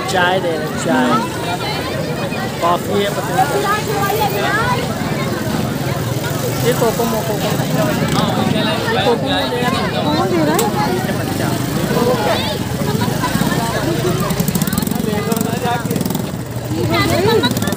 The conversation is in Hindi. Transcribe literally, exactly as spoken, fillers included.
चाय दे रहे चाय कॉफ़ी है पता नहीं ये कोको मोको को ये कोको दे रहा है बच्चा जाके